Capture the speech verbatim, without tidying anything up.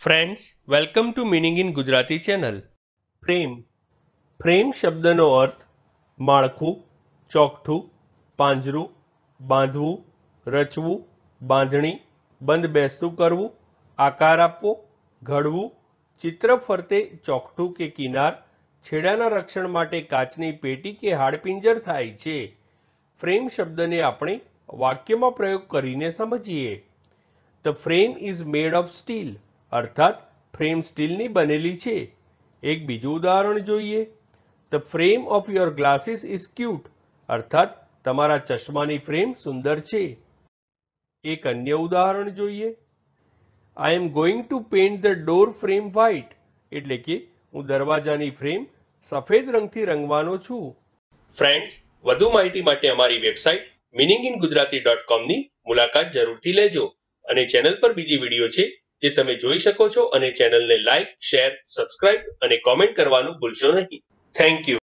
Friends, welcome to meaning in Gujarati channel. Frame frame શબ્દનો અર્થ માળખું, ચોકઠું, પાંજરું, બાંધવું, રચવું, બાંધણી, બંધબેસતું કરવું, આકાર આપવો, ઘડવું, ચિત્ર ફરતે ચોકઠું કે કિનાર, છેડાના રક્ષણ માટે કાચની પેટી કે હાડપિંજર થાય છે. ફ્રેમ શબ્દને આપણે વાક્યમાં પ્રયોગ કરીને સમજીએ. The frame is made of steel, અર્થાત ફ્રેમ સ્ટીલની બનેલી છે. એક બીજું ઉદાહરણ જોઈએ. The frame of your glasses is cute, અર્થાત તમારા ચશ્માની ફ્રેમ સુંદર છે. એક અન્ય ઉદાહરણ જોઈએ. I am going to paint the door frame white, એટલે કે હું દરવાજાની ફ્રેમ સફેદ રંગથી રંગવાનો છું. ફ્રેન્ડ્સ, વધુ માહિતી માટે અમારી website meaning in Gujarati dot કોમની મુલાકાત જરૂરથી લેજો. અને ચેનલ પર બીજી વિડીયો છે જે તમે જોઈ શકો છો, અને ચેનલને લાઇક, શેર, સબસ્ક્રાઇબ અને કોમેન્ટ કરવાનું ભૂલશો નહીં. Thank you.